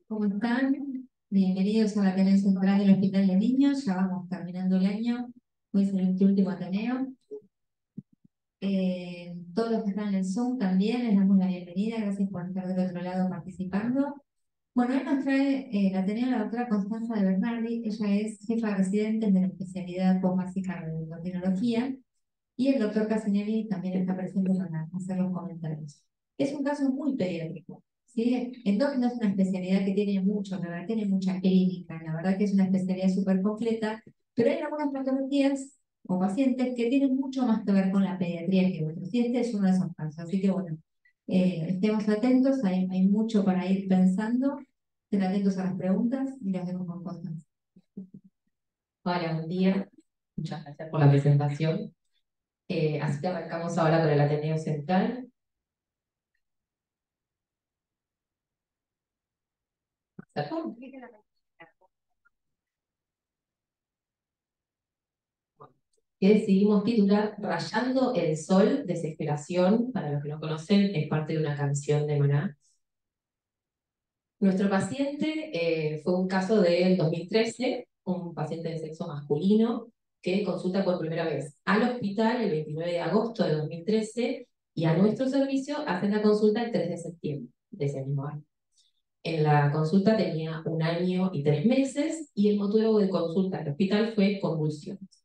¿Cómo están? Bienvenidos a la Ateneo Central del Hospital de Niños. Ya vamos terminando el año. Hoy es el último Ateneo. Todos los que están en el Zoom también les damos la bienvenida. Gracias por estar del otro lado participando. Bueno, hoy nos trae el Ateneo la doctora Constanza de Bernardi. Ella es jefa de residentes de la especialidad básica de endocrinología. Y el doctor Casinelli también está presente para hacer los comentarios. Es un caso muy pediátrico, ¿sí? Endocrino es una especialidad que tiene mucho que ver, tiene mucha clínica, la verdad que es una especialidad súper completa, pero hay algunas patologías o pacientes que tienen mucho más que ver con la pediatría que otros, y este es uno de esos casos. Así que bueno, estemos atentos, hay mucho para ir pensando, estén atentos a las preguntas y las dejo con Constanza. Hola, buen día. Muchas gracias por la presentación. Así que arrancamos ahora con el Ateneo Central. Que decidimos titular Rayando el Sol, Desesperación. Para los que no conocen, es parte de una canción de Maná. Nuestro paciente fue un caso del 2013, un paciente de sexo masculino que consulta por primera vez al hospital el 29 de agosto de 2013 y a nuestro servicio hace la consulta el 3 de septiembre de ese mismo año. En la consulta tenía 1 año y 3 meses y el motivo de consulta al hospital fue convulsiones.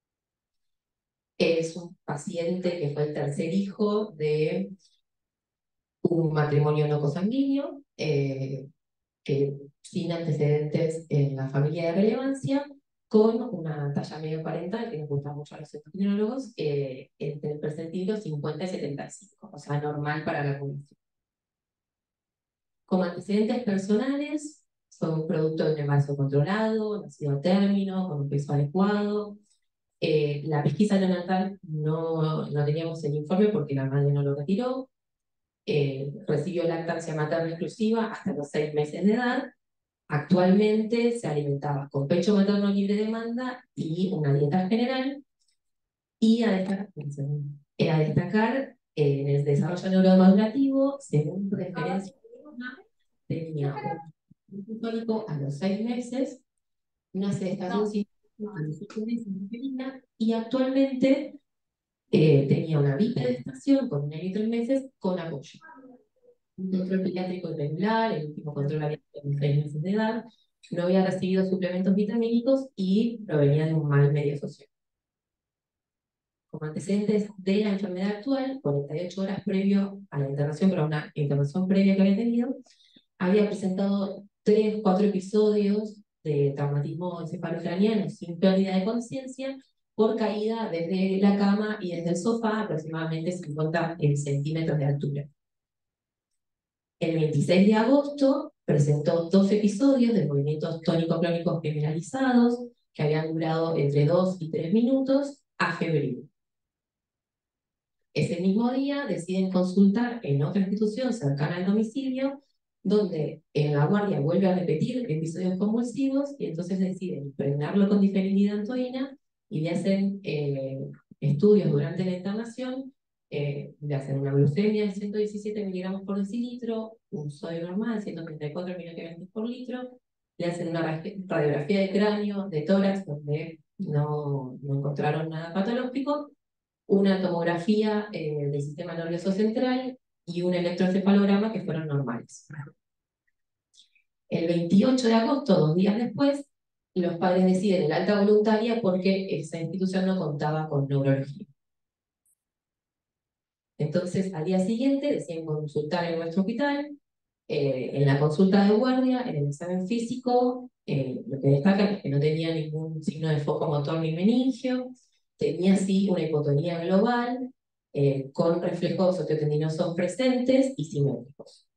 Es un paciente que fue el tercer hijo de un matrimonio no consanguíneo, que sin antecedentes en la familia de relevancia, con una talla medio parental, que nos gusta mucho a los endocrinólogos, entre el percentil 50 y 75, o sea, normal para la población. Como antecedentes personales, fue un producto de un embarazo controlado, nacido a término, con un peso adecuado. La pesquisa neonatal no teníamos el informe porque la madre no lo retiró. Recibió lactancia materna exclusiva hasta los 6 meses de edad. Actualmente se alimentaba con pecho materno libre de demanda y una dieta general. Y a destacar en el desarrollo neuromadulativo, según referencia, tenía un tónico a los 6 meses, una sedestación sin a los 8 meses de insulina, y actualmente tenía una bipedestación con 1 año y 3 meses con apoyo. Un control pediátrico irregular, el último control había sido a los 6 meses de edad, no había recibido suplementos vitamínicos y provenía de un mal medio social. Como antecedentes de la enfermedad actual, 48 horas previo a la internación, pero una internación previa que había tenido, había presentado 3, 4 episodios de traumatismo encefalocraniano sin pérdida de conciencia por caída desde la cama y desde el sofá, aproximadamente 50 centímetros de altura. El 26 de agosto presentó 2 episodios de movimientos tónico-clónicos generalizados que habían durado entre 2 y 3 minutos a febril. Ese mismo día deciden consultar en otra institución cercana al domicilio, donde en la guardia vuelve a repetir episodios convulsivos y entonces deciden impregnarlo con difenilidantoína y le hacen estudios durante la internación, le hacen una glucemia de 117 miligramos por decilitro, un sodio normal, 134 miligramos por litro, le hacen una radiografía de cráneo, de tórax, donde no encontraron nada patológico, una tomografía del sistema nervioso central y un electroencefalograma que fueron normales. El 28 de agosto, 2 días después, los padres deciden el alta voluntaria porque esa institución no contaba con neurología. Entonces, al día siguiente deciden consultar en nuestro hospital. En la consulta de guardia, en el examen físico, lo que destaca es que no tenía ningún signo de foco motor ni meningio, tenía sí una hipotonía global, con reflejos osteotendinosos presentes y simétricos.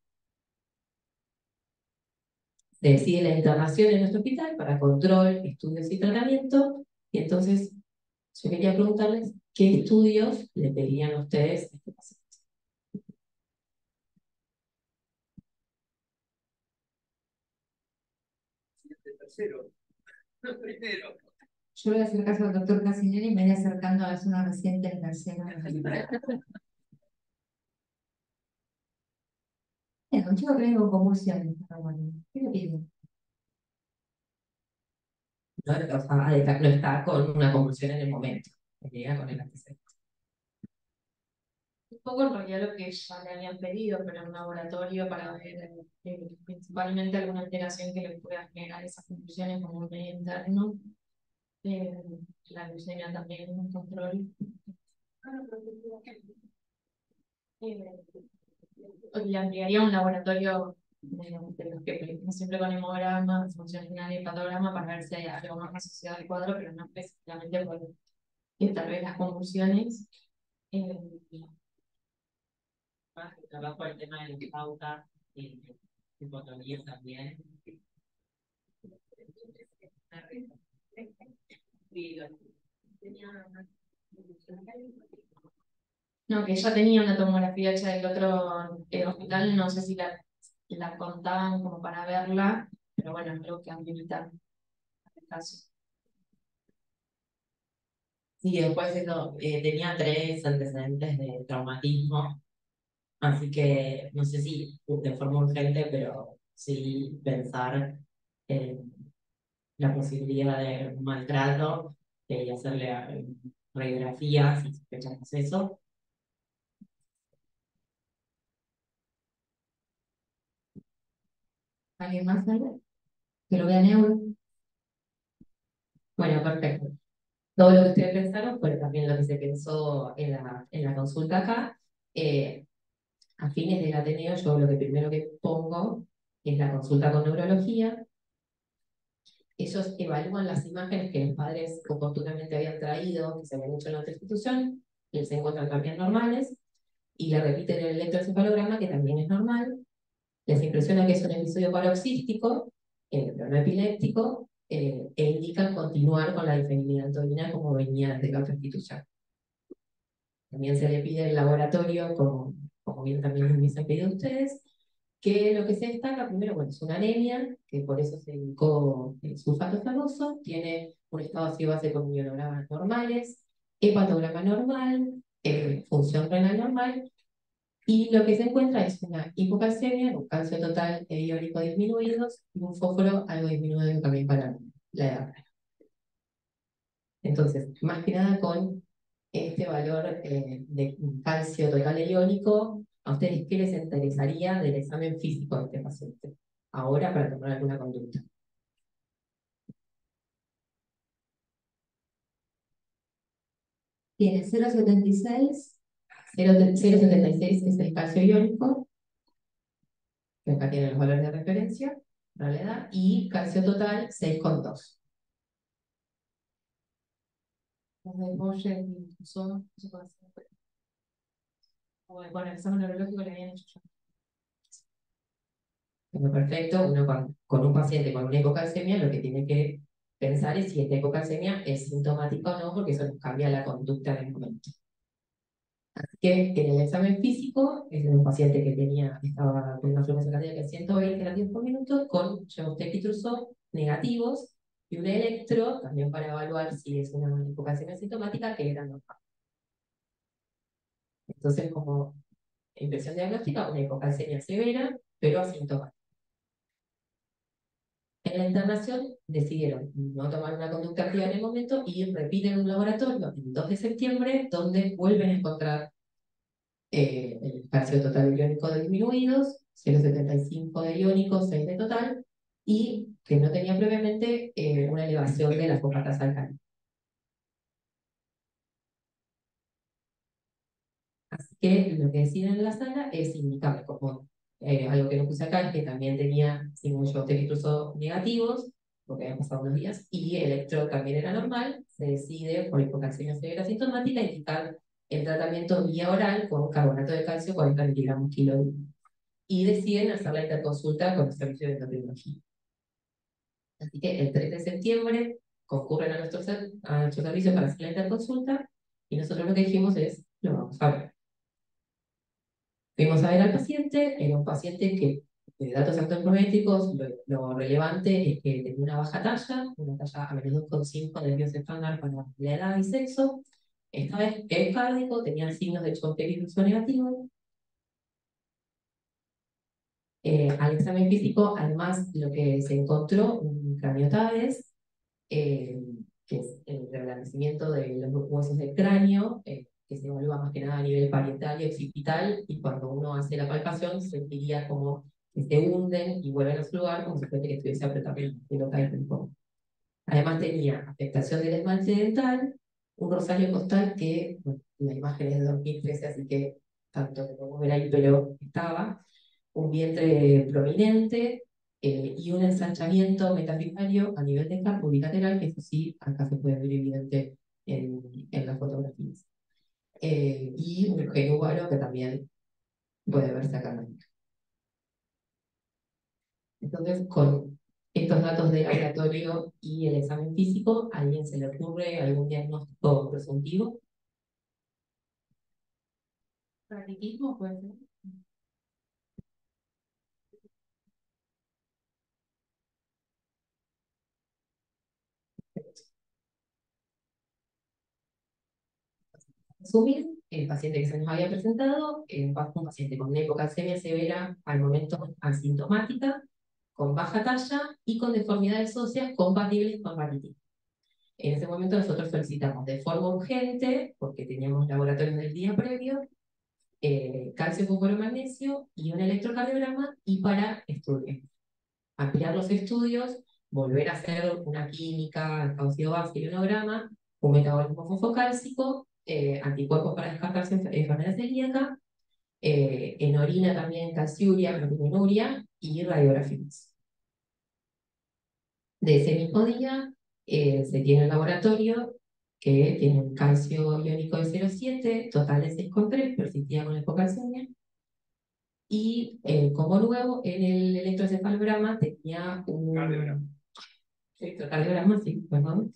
Se decide la internación en nuestro hospital para control, estudios y tratamiento, y entonces yo quería preguntarles qué estudios le pedirían a ustedes a este paciente. Tercero, no primero. Yo voy a hacer caso al doctor Casinelli y me voy acercando a la zona reciente en tercero. un chico que viene con convulsiones, pero bueno, ¿qué le pido? No, o sea, no está con una convulsión en el momento, llega con el antecedente. Un poco en realidad lo que ya le habían pedido, pero en un laboratorio para ver principalmente alguna alteración que le pueda generar esas conclusiones como un medio interno. Eh, la glucemia también un control. Le ampliaría un laboratorio de los que pedimos siempre con hemograma, función renal y hepatograma para ver si hay algo más asociado al cuadro, pero no específicamente por tal vez las convulsiones. Eh, Trabajo el tema de la pauta y hipotonía también. No, que ya tenía una tomografía hecha del otro hospital, no sé si la contaban como para verla, pero bueno, creo que habilitar el caso. Sí, después eso, tenía 3 antecedentes de traumatismo, así que no sé si de forma urgente, pero sí pensar en la posibilidad de un maltrato y hacerle radiografías si sospechamos eso. ¿Alguien más algo? Que lo vea neuro. Bueno, perfecto. Todo lo que ustedes pensaron fue también lo que se pensó en la consulta acá. Eh, a fines del Ateneo, yo lo que primero que pongo es la consulta con neurología. Ellos evalúan las imágenes que los padres oportunamente habían traído, que se habían hecho en la otra institución, y se encuentran también normales, y le repiten el electroencefalograma, que también es normal. Les impresiona que es un episodio paroxístico, pero no epiléptico, e indican continuar con la difenilidantoína como venía desde la otra institución. También se le pide el laboratorio, como bien también me hubiesen pedido ustedes, que lo que se destaca primero, bueno, es una anemia, que por eso se indicó sulfato ferroso, tiene un estado ácido base con ionogramas normales, hepatograma normal, función renal normal, y lo que se encuentra es una hipocalcemia, un calcio total e iónico disminuidos y un fósforo algo disminuido también para la edad. Entonces, más que nada con este valor de calcio total e iónico, ¿a ustedes qué les interesaría del examen físico de este paciente? Ahora para tomar alguna conducta. Tiene 0,76. 0,76 es el calcio iónico, que acá tienen los valores de referencia, para la edad, y calcio total 6,2. Los de Boyer y son, se puede hacer. Bueno, el examen neurológico le habían hecho ya. Bueno, perfecto, uno con un paciente con una hipocalcemia lo que tiene que pensar es si esta hipocalcemia es sintomática o no, porque eso nos cambia la conducta del momento. Así que en el examen físico, es en un paciente que estaba con una frecuencia cardíaca de 120 latidos por minuto, con Chebostec y Trousseau negativos, y un electro, también para evaluar si es una hipocalcemia sintomática, que era normal. Entonces, como impresión diagnóstica, una hipocalcemia severa, pero asintomática. En la internación decidieron no tomar una conducta activa en el momento y repiten un laboratorio el 2 de septiembre, donde vuelven a encontrar el calcio total iónico disminuidos, 0,75 de iónico, 6 de total, y que no tenía previamente una elevación de las fosfatas alcalinas. Así que lo que deciden en la sala es indicarle como algo que no puse acá, es que también tenía signos incluso negativos, porque habían pasado unos días, y el electro también era normal, se decide por hipocalcemia severa sintomática indicar el tratamiento vía oral con carbonato de calcio 40 miligramos kilo y deciden hacer la interconsulta con el servicio de endocrinología. Así que el 3 de septiembre concurren a nuestro servicio para hacer la interconsulta y nosotros lo que dijimos es, lo vamos a ver. Fuimos a ver al paciente, era un paciente que, de datos antropométricos, lo relevante es que tenía una talla a menos 2,5 del dios estándar para la edad y sexo. Esta vez es cárdico, tenía signos de choque negativo. Al examen físico, además, lo que se encontró, un craniotabes, que es el reblandecimiento de los huesos del cráneo, que se evalúa más que nada a nivel parietal y occipital, y cuando uno hace la palpación sentiría como que se hunden y vuelven a su lugar, como si fuese que estuviese apretando la pelota de ping-pong. Además tenía afectación del esmalte dental, un rosario costal que, bueno, la imagen es de 2013, así que tanto que podemos ver ahí, pero estaba, un vientre prominente, y un ensanchamiento metafisario a nivel de carpo bilateral, que eso sí, acá se puede ver evidente en las fotografías. Y un genúbaro que también puede verse acá. Entonces, con estos datos de laboratorio y el examen físico, ¿a alguien se le ocurre algún diagnóstico presuntivo? Raquitismo puede ser. Resumir, el paciente que se nos había presentado, un paciente con una hipocalcemia severa al momento asintomática, con baja talla y con deformidades óseas compatibles con raquitis. En ese momento nosotros solicitamos de forma urgente, porque teníamos laboratorios del día previo, calcio, fósforo, magnesio y un electrocardiograma, y para estudios. Ampliar los estudios, volver a hacer una química, ácido base y onograma, un metabolismo fosfocálcico, anticuerpos para descartarse enfermedad celíaca, en orina también calciuria, proteinuria y radiografías. De ese mismo día se tiene el laboratorio que tiene un calcio iónico de 0,7, total de 6,3, persistía con hipocalcemia. Y como nuevo, en el electroencefalograma tenía un electrocardiograma, sí, perdón,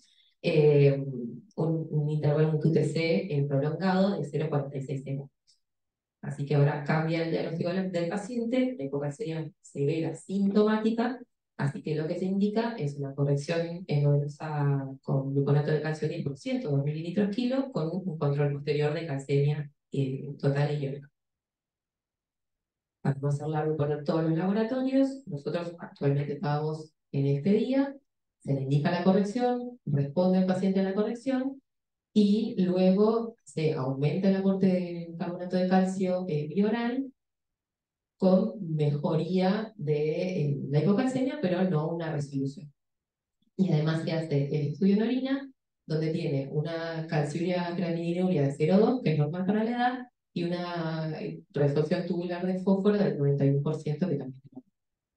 un intervalo, un QTC prolongado de 0,46 segundos. Así que ahora cambia el diagnóstico del paciente, la hipocalcemia severa sintomática, así que lo que se indica es una corrección endovenosa con gluconato de calcio 10%, 2 mililitros kilo, con un control posterior de calcemia total y iónica. Para no hacer largo por todos los laboratorios, nosotros actualmente estamos en este día, se le indica la corrección, responde el paciente a la corrección, y luego se aumenta el aporte de carbonato de calcio bioral con mejoría de la hipocalcemia, pero no una resolución. Y además se hace el estudio en orina, donde tiene una calciuria granilinuria de 0,2, que es normal para la edad, y una resorción tubular de fósforo del 91%, que también es normal.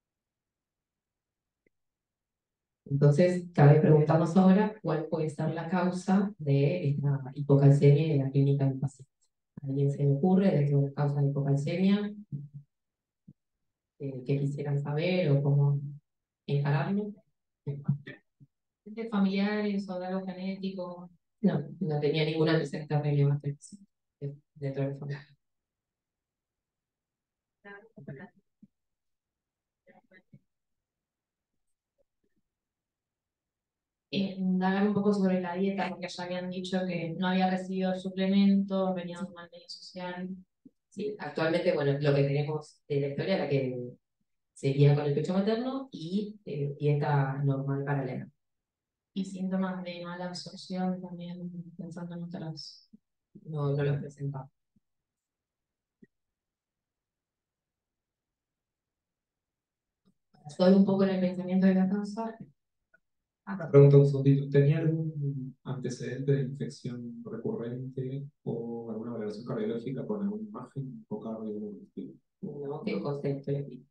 Entonces, cabe preguntarnos ahora cuál puede ser la causa de esta hipocalcemia en la clínica del paciente. ¿A alguien se le ocurre dentro de las causas de hipocalcemia que quisieran saber o cómo encararlo? ¿De familiares o de algo genético? No, no tenía ningún antecedente relevante dentro de la familia. Indagar un poco sobre la dieta, porque ya habían dicho que no había recibido suplementos, venía de un mal medio social. Sí, actualmente, bueno, lo que tenemos de la historia, la que seguía con el pecho materno y dieta normal para la edad. Y síntomas de mala absorción también, pensando en otras. No, no los presentaba. Solo un poco en el pensamiento de la causa. Una pregunta, un segundito. ¿Tenía algún antecedente de infección recurrente o alguna valoración cardiológica con alguna imagen o cardio? No, que concepto le aplica.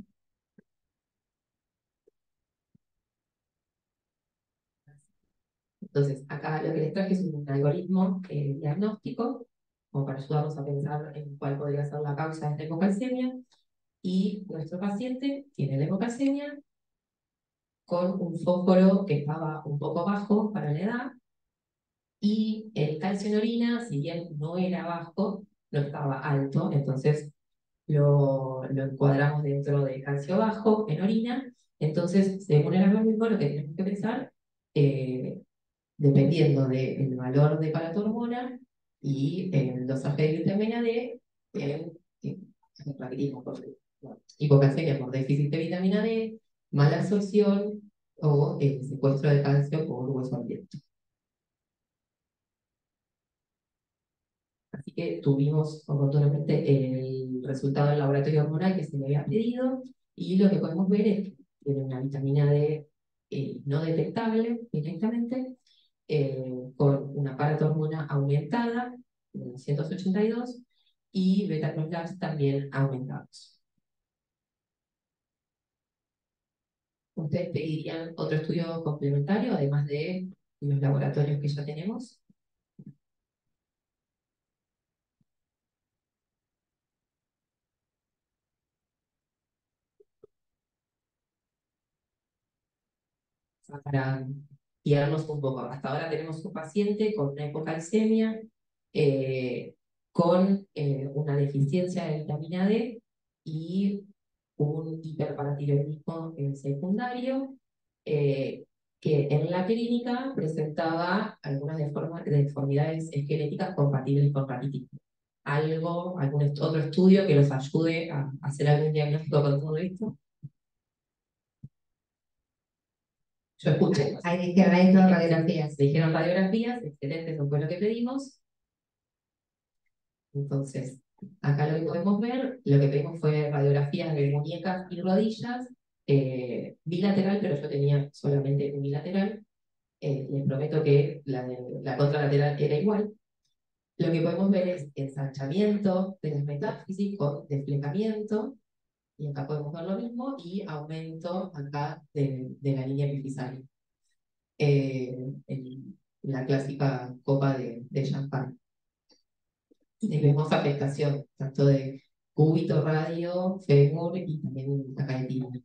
Entonces, acá lo que les traje es un algoritmo diagnóstico, como para ayudarnos a pensar en cuál podría ser la causa de esta hipocalcemia. Y nuestro paciente tiene la hipocalcemia con un fósforo que estaba un poco bajo para la edad, y el calcio en orina, si bien no era bajo, no estaba alto, entonces lo encuadramos dentro de calcio bajo en orina. Entonces, según el algoritmo, lo que tenemos que pensar, eh, dependiendo del valor de paratormona y el dosaje de glutamina D, en raquitismo, por ejemplo. hipocalcemia por déficit de vitamina D, mala absorción o secuestro de calcio por hueso abierto. Así que tuvimos oportunamente el resultado del laboratorio hormonal que se le había pedido y lo que podemos ver es que tiene una vitamina D no detectable directamente, con una paratormona aumentada, de 282, y beta-2 también aumentados. ¿Ustedes pedirían otro estudio complementario, además de los laboratorios que ya tenemos? Para guiarnos un poco. Hasta ahora tenemos un paciente con una hipocalcemia, con una deficiencia de vitamina D y un hiperparatiroidismo secundario, eh, que en la clínica presentaba algunas deformidades esqueléticas compatibles con raquitismo. ¿Algún otro estudio que los ayude a hacer algún diagnóstico con todo esto? Yo escuché. Ahí dijeron, ahí son radiografías. Se dijeron radiografías, excelente, eso fue lo que pedimos. Entonces, acá lo que podemos ver, lo que pedimos fue radiografías de muñecas y rodillas, bilateral, pero yo tenía solamente unilateral. Les prometo que la contralateral era igual. Lo que podemos ver es ensanchamiento de las metáfisis con desplazamiento, y acá podemos ver lo mismo, y aumento acá de la línea epifisaria. En la clásica copa de champán. Y vemos afectación tanto de cúbito, radio, fémur y también acá de tibia.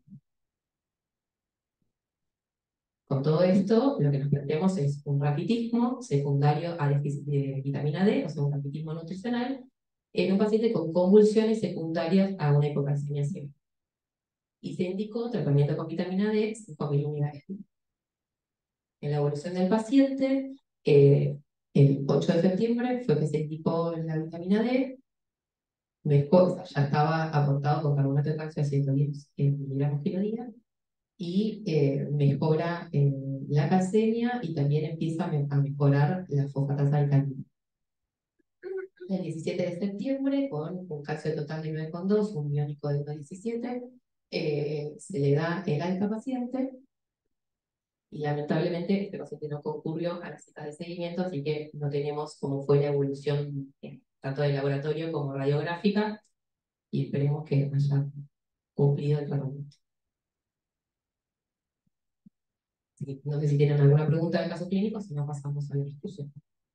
Con todo esto, lo que nos planteamos es un raquitismo secundario a déficit de vitamina D, o sea, un raquitismo nutricional, en un paciente con convulsiones secundarias a una hipocalcemia severa. Y se indicó tratamiento con vitamina D, 5.000 unidades. En la evolución del paciente, el 8 de septiembre fue que se indicó la vitamina D, ya estaba aportado con carbonato de calcio a 110 miligramos kilo día, y mejora la calcemia y también empieza a mejorar la fosfatasa alcalina. El 17 de septiembre, con un calcio total de 9,2, un iónico de 1,17, se le da el alta paciente. Y lamentablemente este paciente no concurrió a la cita de seguimiento, así que no tenemos cómo fue la evolución tanto de laboratorio como radiográfica, y esperemos que haya cumplido el tratamiento. No sé si tienen alguna pregunta del caso clínico, si no pasamos a la discusión.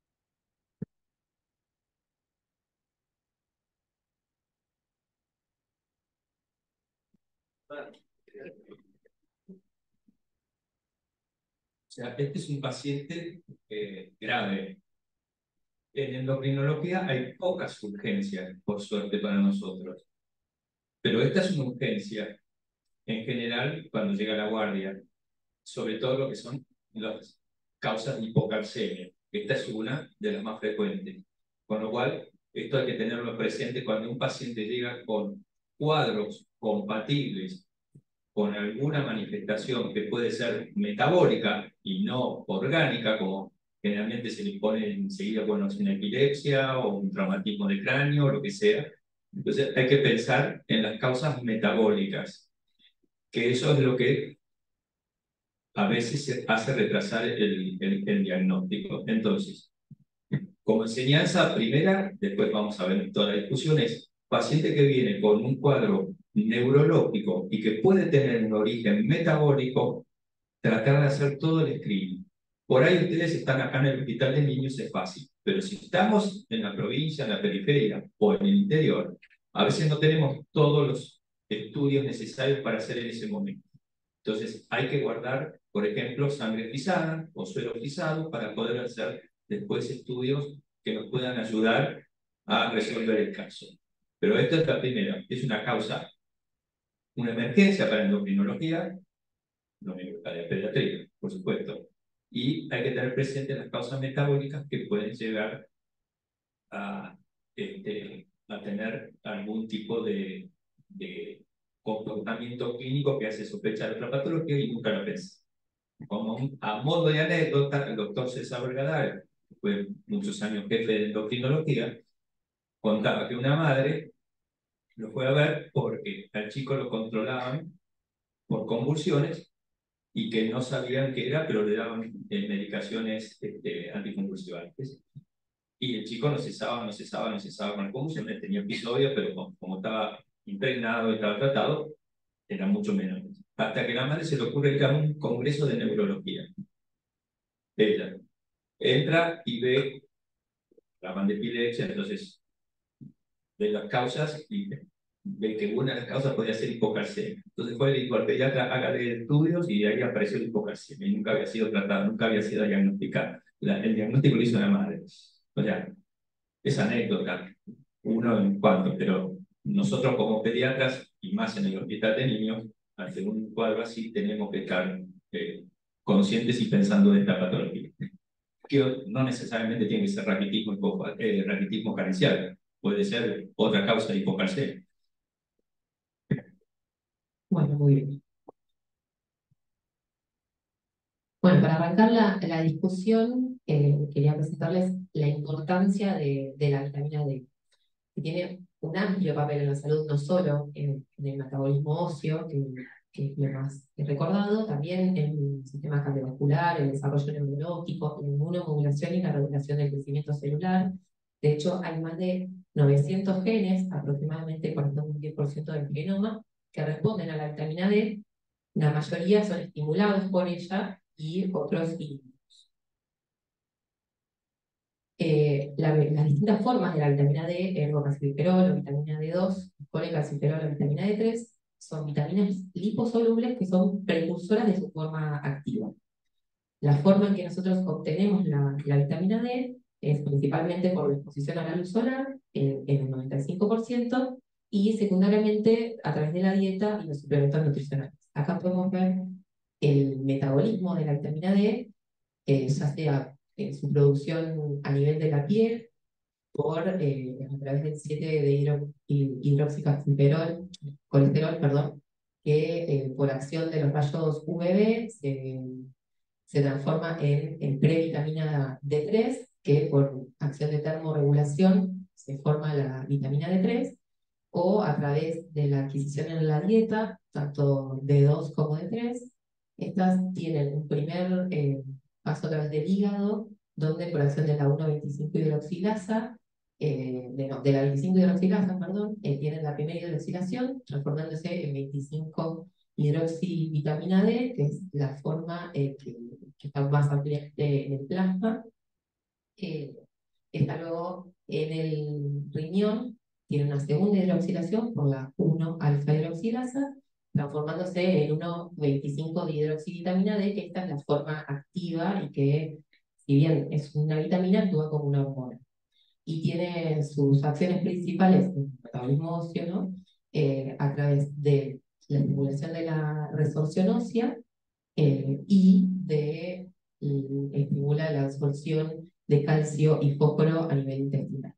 O sea, este es un paciente grave. En endocrinología hay pocas urgencias, por suerte para nosotros. Pero esta es una urgencia, en general, cuando llega la guardia, sobre todo lo que son las causas de hipocalcemia. Esta es una de las más frecuentes. Con lo cual, esto hay que tenerlo presente cuando un paciente llega con cuadros compatibles con alguna manifestación que puede ser metabólica y no orgánica, como generalmente se le pone enseguida cuando es una epilepsia o un traumatismo de cráneo o lo que sea. Entonces hay que pensar en las causas metabólicas, que eso es lo que a veces se hace retrasar el diagnóstico. Entonces, como enseñanza primera, después vamos a ver toda la discusión, es paciente que viene con un cuadro neurológico y que puede tener un origen metabólico, tratar de hacer todo el screening. Por ahí ustedes están acá en el hospital de niños, es fácil, pero si estamos en la provincia, en la periferia o en el interior, a veces no tenemos todos los estudios necesarios para hacer en ese momento. Entonces hay que guardar, por ejemplo, sangre frisada o suero frisado para poder hacer después estudios que nos puedan ayudar a resolver el caso. Pero esta es la primera, es una causa, una emergencia para endocrinología, no para pediatría, por supuesto. Y hay que tener presente las causas metabólicas que pueden llegar a, a tener algún tipo de comportamiento clínico que hace sospechar otra patología y nunca lo pensé. A modo de anécdota, el doctor César Vergadar, que fue muchos años jefe de endocrinología, contaba que una madre lo fue a ver porque al chico lo controlaban por convulsiones y que no sabían qué era, pero le daban medicaciones anticonvulsivantes. Y el chico no cesaba con las convulsiones, tenía episodios, pero como estaba impregnado y estaba tratado, era mucho menos. Hasta que a la madre se le ocurre ir a un congreso de neurología. Ella entra y ve la epilepsia, entonces ve las causas y ve que una de las causas podía ser hipocalcemia. Entonces fue le dijo al pediatra, hágale estudios y de ahí apareció la hipocalcemia. Y nunca había sido tratada, nunca había sido diagnosticada. El diagnóstico lo hizo la madre. O sea, es anécdota, uno en cuanto, pero nosotros como pediatras, y más en el hospital de niños, ante un cuadro así tenemos que estar conscientes y pensando en esta patología. Que no necesariamente tiene que ser raquitismo carencial, puede ser otra causa de hipocalcemia. Bueno, muy bien. Bueno, para arrancar la discusión, quería presentarles la importancia de la vitamina D, que tiene un amplio papel en la salud, no solo en el metabolismo óseo, que es lo más recordado, también en el sistema cardiovascular, el desarrollo neurológico, la inmunomodulación y la regulación del crecimiento celular. De hecho, hay más de 900 genes, aproximadamente 40% del genoma, que responden a la vitamina D. La mayoría son estimulados por ella y otros inhibidos. Las distintas formas de la vitamina D, ergocalciferol o vitamina D2, colecalciferol o vitamina D3, son vitaminas liposolubles que son precursoras de su forma activa. La forma en que nosotros obtenemos la vitamina D es principalmente por la exposición a la luz solar, en el 95%, y secundariamente a través de la dieta y los suplementos nutricionales. Acá podemos ver el metabolismo de la vitamina D, ya sea su producción a nivel de la piel, a través del 7 de hidroxicalciferol, colesterol, perdón, que por acción de los rayos UVB se transforma en previtamina D3, que por acción de termorregulación se forma la vitamina D3, o a través de la adquisición en la dieta, tanto D2 como D3. Estas tienen un primer paso a través del hígado, donde por acción de la 1,25 hidroxilasa, de la 25 hidroxilasa, perdón, tienen la primera hidroxilación, transformándose en 25 hidroxivitamina D, que es la forma que está más ampliamente en el plasma. Está luego en el riñón, tiene una segunda hidroxilación por la 1-alfa hidroxilasa, transformándose en 1,25 de hidroxivitamina D, que esta es la forma activa y que, si bien es una vitamina, actúa como una hormona. Y tiene sus acciones principales en el metabolismo óseo, ¿no? A través de la estimulación de la resorción ósea y estimula la absorción de calcio y fósforo a nivel intestinal.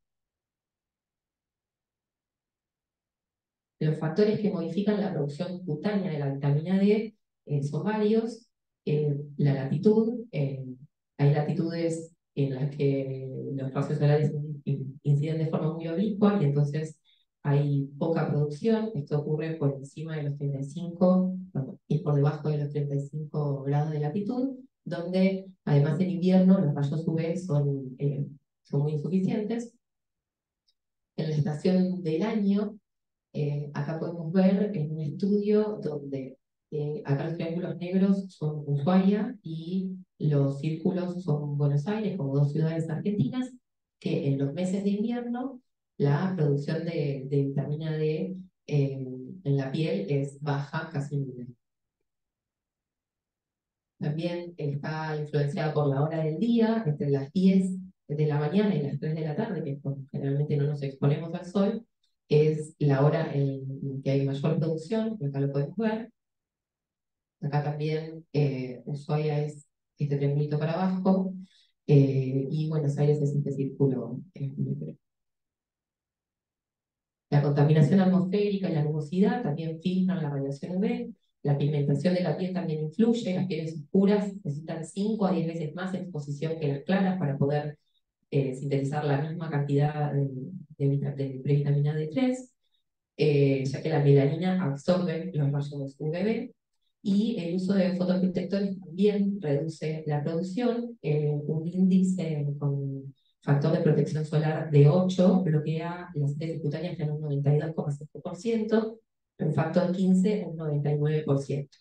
Los factores que modifican la producción cutánea de la vitamina D son varios. La latitud, hay latitudes en las que los rayos solares inciden de forma muy oblicua y entonces hay poca producción. Esto ocurre por encima de los 35 y por debajo de los 35 grados de latitud, donde además en invierno los rayos UV son muy insuficientes. En la estación del año, acá podemos ver en un estudio donde acá los triángulos negros son Ushuaia y los círculos son Buenos Aires, como dos ciudades argentinas, que en los meses de invierno la producción de vitamina D en la piel es baja, casi nula. También está influenciada por la hora del día, entre las 10 de la mañana y las 3 de la tarde, que generalmente no nos exponemos al sol, es la hora en que hay mayor producción, acá lo podemos ver. Acá también Ushuaia es este triangulito para abajo, y Buenos Aires es este círculo negro. La contaminación atmosférica y la nubosidad también filtran la radiación UV. La pigmentación de la piel también influye. Las pieles oscuras necesitan 5 a 10 veces más exposición que las claras para poder sintetizar la misma cantidad de previtamina D3, ya que la melanina absorbe los rayos UVB. Y el uso de fotoprotectores también reduce la producción. Un índice con factor de protección solar de 8 bloquea las síntesis cutáneas en un 92,7%, un factor 15 un 99%.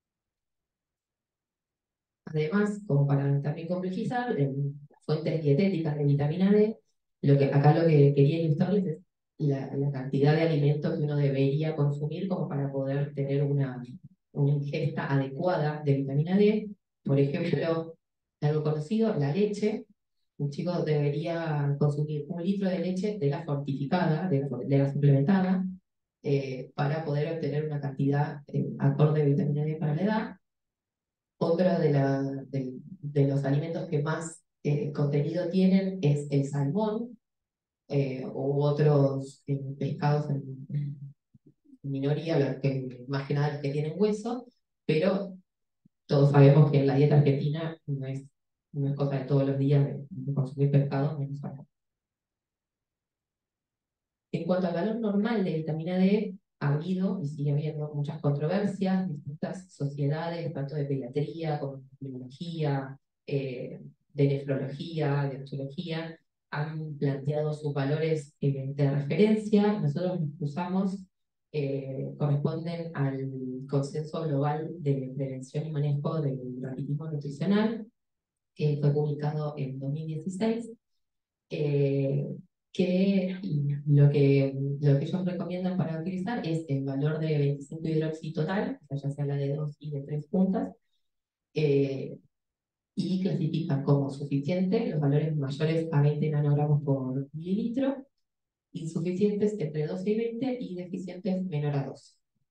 Además, como para también complejizar, las fuentes dietéticas de vitamina D, acá lo que quería ilustrarles es la cantidad de alimentos que uno debería consumir como para poder tener una ingesta adecuada de vitamina D. Por ejemplo, algo conocido, la leche. Un chico debería consumir 1 litro de leche de la fortificada, de la suplementada, para poder obtener una cantidad acorde de vitamina D para la edad. Otro de los alimentos que más contenido tienen es el salmón u otros pescados en minoría, más que nada los que tienen hueso, pero todos sabemos que en la dieta argentina no es cosa de todos los días de consumir pescado, menos salmón. En cuanto al valor normal de vitamina D, ha habido y sigue habiendo muchas controversias, distintas sociedades, tanto de pediatría como de biología, de nefrología, de osteología, han planteado sus valores de referencia. Nosotros los que usamos corresponden al Consenso Global de Prevención y Manejo del Raquitismo Nutricional, que fue publicado en 2016. Que lo que ellos recomiendan para utilizar es el valor de 25 hidroxitotal, o sea, ya se habla de 2 y de 3 puntas, y clasifican como suficiente los valores mayores a 20 nanogramos por mililitro, insuficientes entre 12 y 20 y deficientes menor a 12.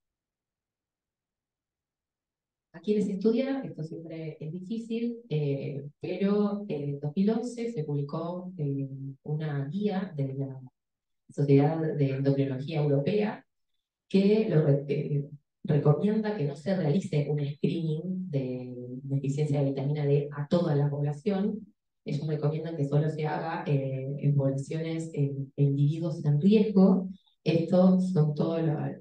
¿A quiénes estudia? Esto siempre es difícil, pero en 2011 se publicó una guía de la Sociedad de Endocrinología Europea que recomienda que no se realice un screening de deficiencia de vitamina D a toda la población. Ellos recomiendan que solo se haga en poblaciones, en individuos en riesgo. Estos son todos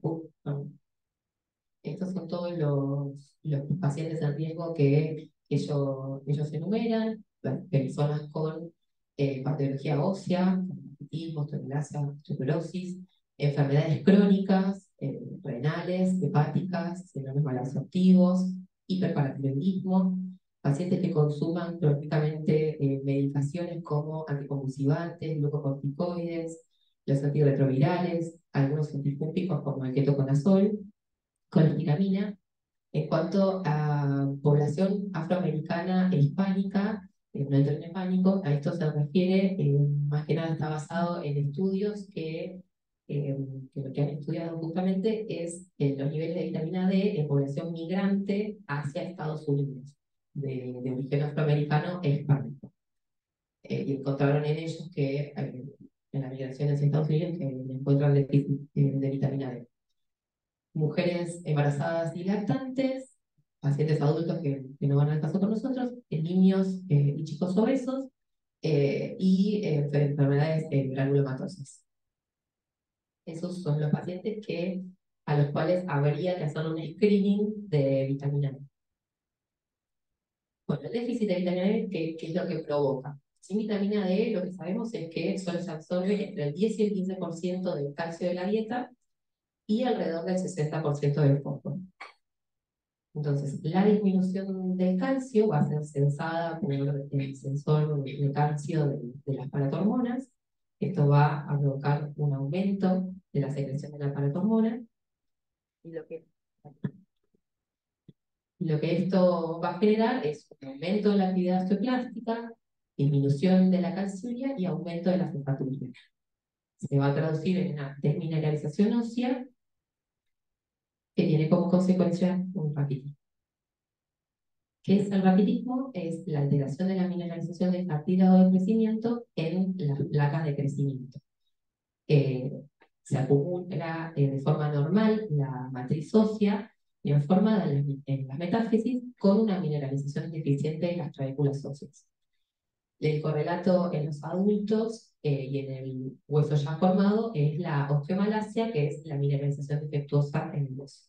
los pacientes en riesgo que ellos enumeran, las personas con patología ósea, diabetes, osteoporosis, osteoporosis, enfermedades crónicas, renales, hepáticas, síndromes malabsortivos, hiperparatiroidismo, pacientes que consuman crónicamente medicaciones como anticonvulsivantes, glucocorticoides, los antirretrovirales, algunos antifúngicos como el ketoconazol, clortiramina. En cuanto a población afroamericana e hispánica, no entren en pánico, a esto se refiere, más que nada está basado en estudios que lo que han estudiado justamente es los niveles de vitamina D en población migrante hacia Estados Unidos, de origen afroamericano e hispánico. Y encontraron en ellos que en la migración hacia Estados Unidos que encuentran déficit de vitamina D. Mujeres embarazadas y lactantes, pacientes adultos que no van al caso con nosotros, niños y chicos obesos y enfermedades granulomatosas. Esos son los pacientes a los cuales habría que hacer un screening de vitamina D. Bueno, el déficit de vitamina D, ¿qué es lo que provoca? Sin vitamina D, lo que sabemos es que solo se absorbe entre el 10 y el 15% del calcio de la dieta y alrededor del 60% del fósforo. Entonces, la disminución del calcio va a ser censada por el sensor de calcio de las paratormonas. Esto va a provocar un aumento de la secreción de la paratormona. Y lo que esto va a generar es un aumento de la actividad osteoclástica, disminución de la calciuria y aumento de la fosfaturia. Se va a traducir en una desmineralización ósea que tiene como consecuencia un raquitismo. ¿Qué es el raquitismo? Es la alteración de la mineralización del cartílago de crecimiento en las placas de crecimiento. se acumula de forma normal la matriz ósea bien formada en la metáfisis con una mineralización deficiente en las clavículas óseas. El correlato en los adultos y en el hueso ya formado es la osteomalacia, que es la mineralización defectuosa en el hueso.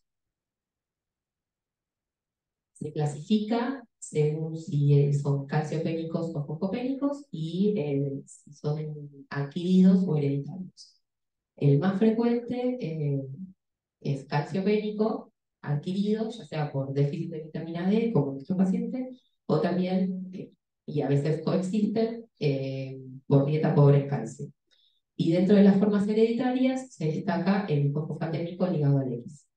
Se clasifica según si son calciopénicos o fosfopénicos y si son adquiridos o hereditarios. El más frecuente es calciopénico adquirido, ya sea por déficit de vitamina D, como nuestro paciente, o también, y a veces coexisten, por dieta pobre en calcio. Y dentro de las formas hereditarias se destaca el fosfofatémico ligado al X.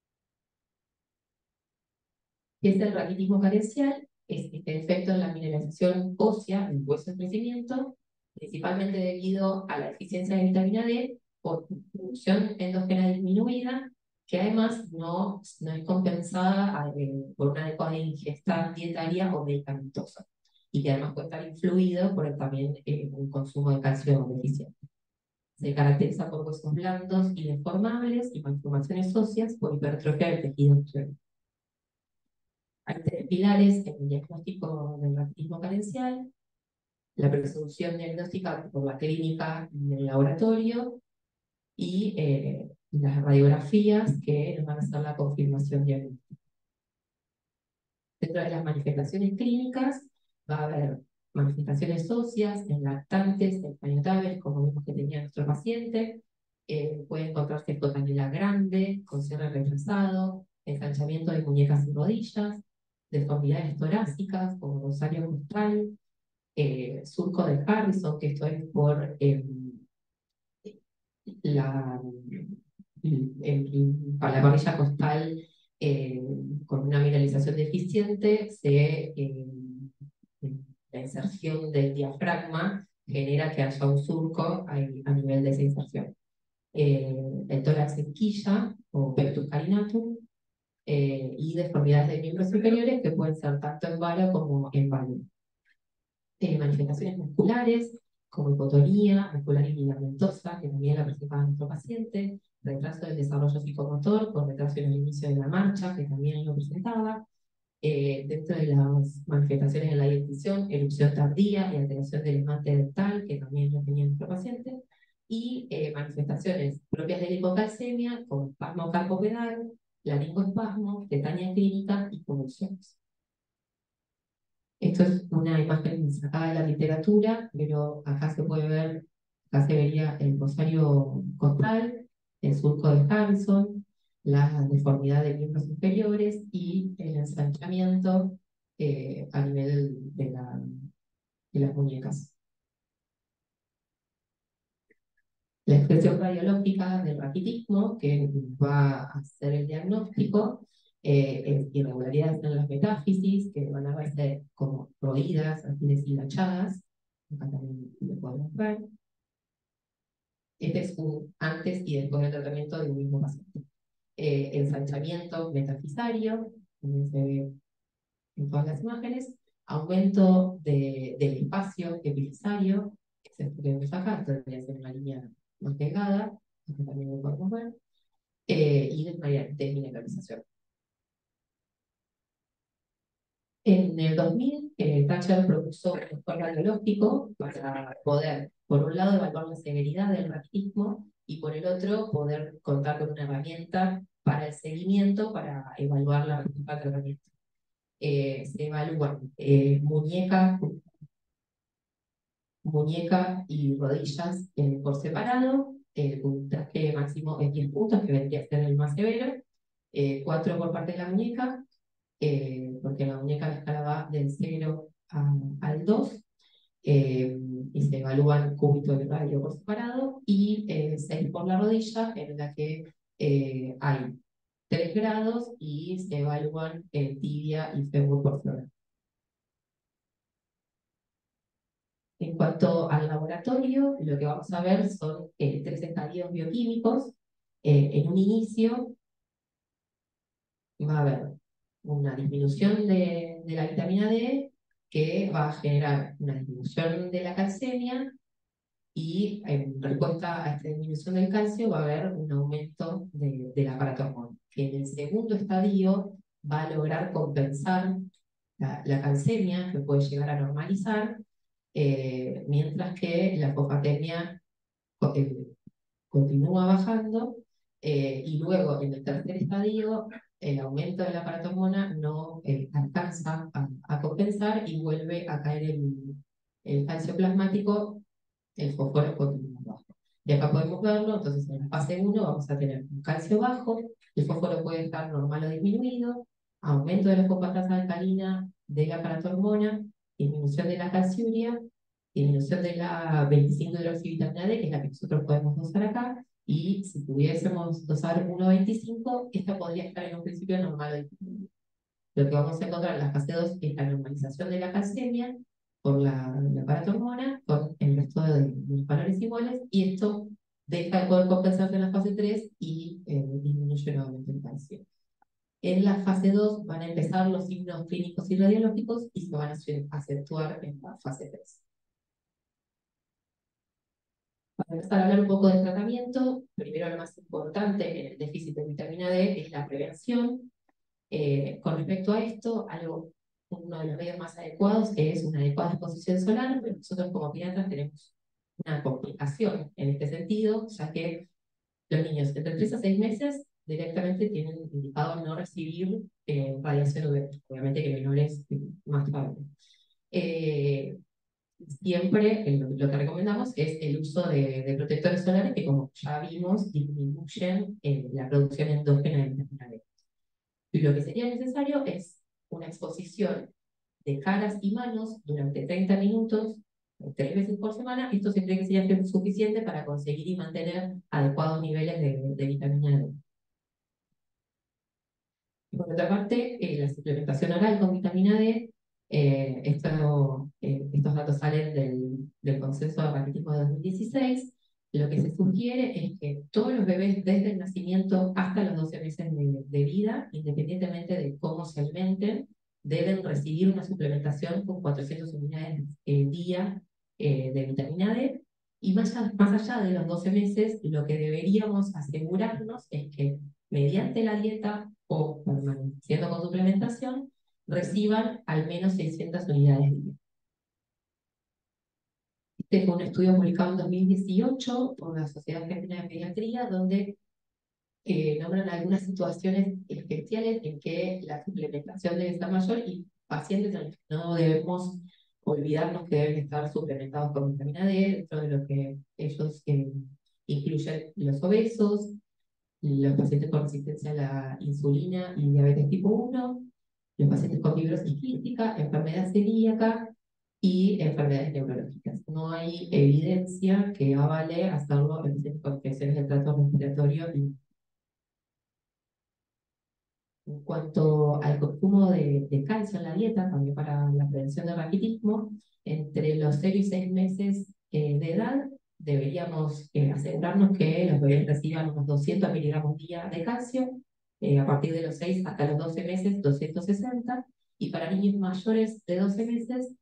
¿Qué es el raquitismo carencial? Es este defecto en la mineralización ósea del hueso en crecimiento, principalmente debido a la deficiencia de vitamina D por producción endógena disminuida, que además no es compensada por una adecuada ingesta dietaria o medicamentosa, y que además puede estar influido por también un consumo de calcio deficiente. Se caracteriza por huesos blandos y deformables y malformaciones óseas por hipertrofia del tejido osteoide. Hay tres pilares en el diagnóstico del raquitismo carencial: la presunción diagnóstica por la clínica en el laboratorio y las radiografías que nos van a hacer la confirmación diagnóstica. Dentro de las manifestaciones clínicas va a haber manifestaciones óseas en lactantes, en pañotables, como vimos que tenía nuestro paciente. Puede encontrarse escotanela grande, con cierre retrasado, ensanchamiento de muñecas y rodillas, deformidades torácicas como rosario costal, surco de Harrison, que esto es por la, para la parrilla costal con una mineralización deficiente, la inserción del diafragma genera que haya un surco a nivel de esa inserción. El tórax en quilla o pectus carinatum, y deformidades de miembros superiores que pueden ser tanto en vara como en válvula. Manifestaciones musculares, como hipotonía muscular y ligamentosa, que también la presentaba nuestro paciente, retraso del desarrollo psicomotor, con retraso en el inicio de la marcha, que también lo presentaba. Dentro de las manifestaciones en la dentición, erupción tardía y alteración del esmalte dental, que también lo tenía nuestro paciente. Y manifestaciones propias de la hipocalcemia, como espasmo carpopedal, laringoespasmo, tetania clínica y convulsiones. Esto es una imagen sacada de la literatura, pero acá se puede ver, acá se vería el rosario costal, el surco de Harrison, la deformidad de miembros inferiores y el ensanchamiento a nivel de las muñecas. La expresión radiológica del raquitismo, que va a hacer el diagnóstico, irregularidades en las metáfisis, que van a verse como roídas, así deshilachadas. Acá también lo podemos ver. Este es un antes y después del tratamiento de un mismo paciente. Ensanchamiento metafisario, también se ve en todas las imágenes. Aumento del espacio epifisario, que es esto que vemos acá, esto debería ser una línea más delgada, acá también lo podemos ver, y desmineralización. En el 2000, Thatcher propuso un score radiológico para poder, por un lado, evaluar la severidad del raquitismo y por el otro, poder contar con una herramienta para el seguimiento, para evaluar la respuesta al tratamiento. Se evalúan muñeca y rodillas por separado. El puntaje máximo es 10 puntos, que vendría a ser el más severo. 4 por parte de la muñeca, porque la muñeca la escala va del 0 al 2, y se evalúan cúbito de radio por separado, y 6 por la rodilla, en la que hay 3 grados y se evalúan tibia y fémur por flora. En cuanto al laboratorio, lo que vamos a ver son 3 estadios bioquímicos. En un inicio va a haber una disminución de la vitamina D, que va a generar una disminución de la calcemia y en respuesta a esta disminución del calcio va a haber un aumento de la paratormona, que en el segundo estadio va a lograr compensar la calcemia, que puede llegar a normalizar, mientras que la fosfatemia eh, continúa bajando, y luego en el tercer estadio el aumento de la paratormona no alcanza a compensar y vuelve a caer el calcio plasmático, el fósforo continúa bajo. Y acá podemos verlo, entonces en la fase 1 vamos a tener un calcio bajo, el fósforo puede estar normal o disminuido, aumento de la fosfatasa alcalina, de la paratormona, disminución de la calciuria, disminución de la 25-hidroxivitamina D, que es la que nosotros podemos dosar acá, y si pudiésemos dosar 1,25, esta podría estar en un principio normal o disminuido. Lo que vamos a encontrar en la fase 2 es la normalización de la calcemia por la paratormona, con el resto de los valores iguales, y esto deja de poder compensarse en la fase 3 y disminuye nuevamente el calcio. En la fase 2 van a empezar los signos clínicos y radiológicos y se van a acentuar en la fase 3. Para empezar a hablar un poco del tratamiento, primero lo más importante en el déficit de vitamina D es la prevención. Con respecto a esto, uno de los medios más adecuados es una adecuada exposición solar, pero nosotros como pediatras tenemos una complicación en este sentido, ya que los niños entre 3 a 6 meses directamente tienen indicado no recibir radiación UV, obviamente que menores más tarde. Siempre lo que recomendamos es el uso de protectores solares que, como ya vimos, disminuyen la producción endógena de vitamina D. Y lo que sería necesario es una exposición de caras y manos durante 30 minutos, 3 veces por semana. Esto se cree que sería suficiente para conseguir y mantener adecuados niveles de vitamina D. Por otra parte, la suplementación oral con vitamina D, estos datos salen del Consenso de Raquitismo de 2016. Lo que se sugiere es que todos los bebés desde el nacimiento hasta los 12 meses de vida, independientemente de cómo se alimenten, deben recibir una suplementación con 400 unidades día de vitamina D. Y más allá de los 12 meses, lo que deberíamos asegurarnos es que mediante la dieta o permaneciendo con suplementación, reciban al menos 600 unidades día. Este fue un estudio publicado en 2018 por la Sociedad Argentina de Pediatría, donde nombran algunas situaciones especiales en que la suplementación debe estar mayor y pacientes en los que no debemos olvidarnos que deben estar suplementados con vitamina D, dentro de lo que ellos incluyen los obesos, los pacientes con resistencia a la insulina y diabetes tipo 1, los pacientes con fibrosis quística, enfermedad celíaca y enfermedades neurológicas. No hay evidencia que avale hacerlo en pacientes con infecciones del tracto respiratorio. En cuanto al consumo de calcio en la dieta, también para la prevención del raquitismo, entre los 0 y 6 meses de edad, deberíamos asegurarnos que los bebés reciban unos 200 miligramos día de calcio, a partir de los 6 hasta los 12 meses, 260, y para niños mayores de 12 meses,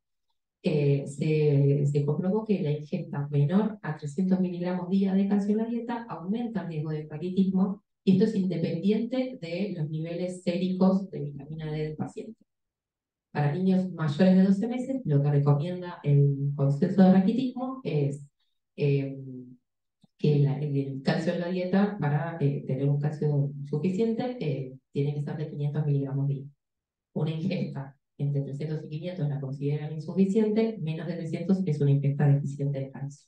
se comprobó que la ingesta menor a 300 miligramos día de calcio en la dieta aumenta el riesgo de raquitismo, y esto es independiente de los niveles séricos de vitamina D del paciente. Para niños mayores de 12 meses, lo que recomienda el Consenso de Raquitismo es eh, que el calcio en la dieta, para tener un calcio suficiente, tiene que ser de 500 miligramos día. Una ingesta entre 300 y 500 la consideran insuficiente, menos de 300 es una ingesta deficiente de calcio.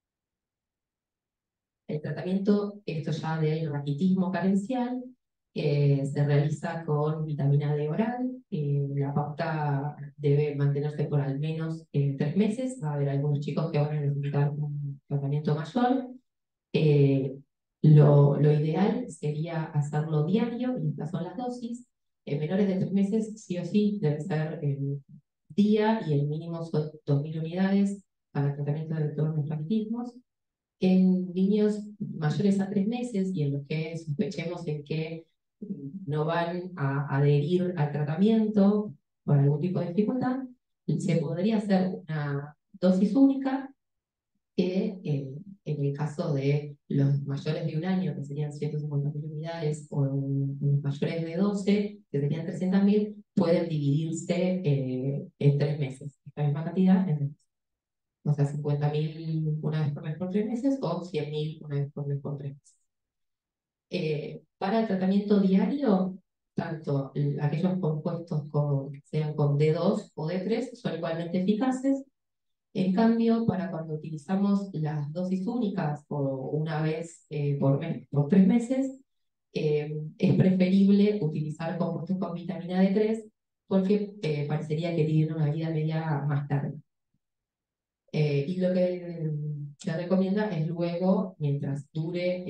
El tratamiento, esto ya del raquitismo carencial, se realiza con vitamina D oral. La pauta debe mantenerse por al menos 3 meses. Va a haber algunos chicos que van a necesitar un tratamiento mayor. Eh, lo ideal sería hacerlo diario, y estas son las dosis. En menores de 3 meses, sí o sí, debe ser día, y el mínimo son 2.000 unidades para el tratamiento de todos los raquitismos. En niños mayores a 3 meses y en los que sospechemos en que no van a adherir al tratamiento por algún tipo de dificultad, se podría hacer una dosis única que en el caso de los mayores de 1 año, que serían 150.000 unidades, o los mayores de 12, que serían 300.000, pueden dividirse en 3 meses. Esta misma cantidad en 3 meses. O sea, 50.000 una vez por mes por 3 meses o 100.000 una vez por mes por 3 meses. Para el tratamiento diario, tanto aquellos compuestos que sean con D2 o D3 son igualmente eficaces. En cambio, para cuando utilizamos las dosis únicas o una vez por mes por 3 meses, es preferible utilizar compuestos con vitamina D3 porque parecería que tienen una vida media más larga. Y lo que se recomienda es luego, mientras dure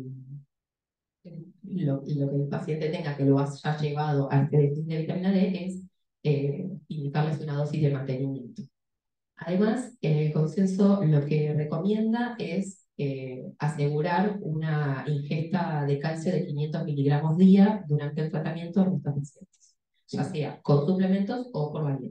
lo que el paciente tenga que lo haya llevado a este déficit de vitamina D, es indicarles una dosis de mantenimiento. Además, en el consenso lo que recomienda es asegurar una ingesta de calcio de 500 miligramos día durante el tratamiento de estos pacientes, ya sea con suplementos o por vía.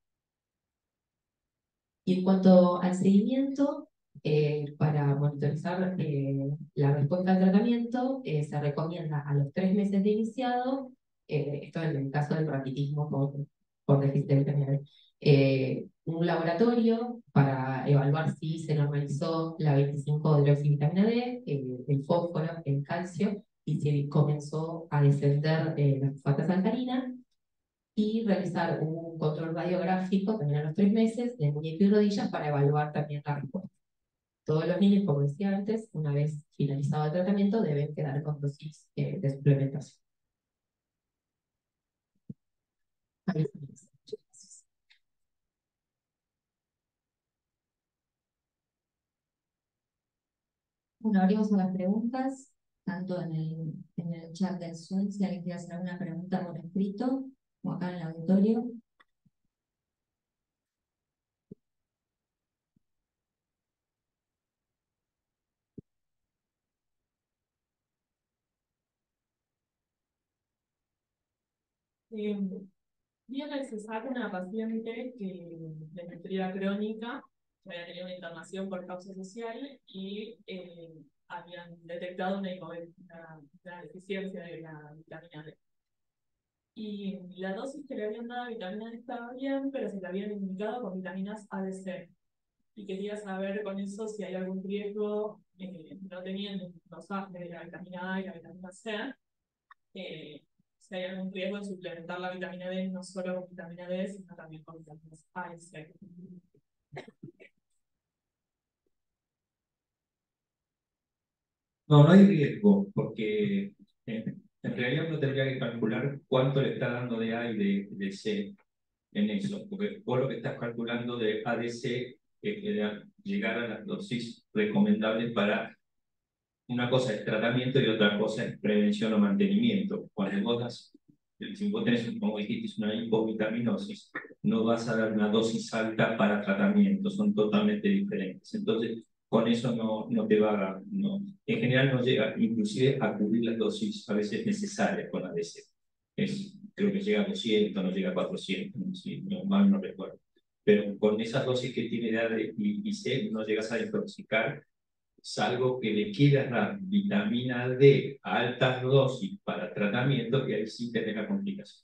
Y en cuanto al seguimiento, para monitorizar la respuesta al tratamiento, se recomienda a los 3 meses de iniciado, esto en el caso del raquitismo por déficit de vitamina D, un laboratorio para evaluar si se normalizó la 25-hidroxivitamina D, el fósforo, el calcio, y si comenzó a descender la fosfatas alcalina, y realizar un control radiográfico también a los 3 meses de muñeca y rodillas para evaluar también la respuesta. Todos los niños, como decía antes, una vez finalizado el tratamiento, deben quedar con dosis de suplementación. Ahí está. Muchas gracias. Bueno, abrimos a las preguntas, tanto en el chat del Zoom, si alguien quiere hacer alguna pregunta por escrito, o acá en el auditorio. Vi en el CESAC una paciente de nefría crónica, que había tenido una internación por causa social y habían detectado una deficiencia de la vitamina D. Y la dosis que le habían dado de vitamina D estaba bien, pero se la habían indicado con vitaminas A, D, C. Y quería saber con eso si hay algún riesgo, no teniendo un dosaje de la vitamina A y la vitamina C, si hay algún riesgo de suplementar la vitamina D no solo con vitamina D, sino también con vitaminas A y C. No, no hay riesgo, porque en realidad uno tendría que calcular cuánto le está dando de A y de C en eso, porque vos lo que estás calculando de ADC es llegar a las dosis recomendables para una cosa es tratamiento y otra cosa es prevención o mantenimiento. Cuando si vos tenés, como dijiste, una hipovitaminosis, no vas a dar una dosis alta para tratamiento, son totalmente diferentes. Entonces, con eso no te va a... No, en general no llega inclusive a cubrir las dosis a veces necesarias con ADC. Creo que llega a 200, no llega a 400, si no, mal no recuerdo. Pero con esas dosis que tiene de A y C no llegas a intoxicar, salvo que le quieras dar vitamina D a altas dosis para tratamiento y ahí sí te deja complicación.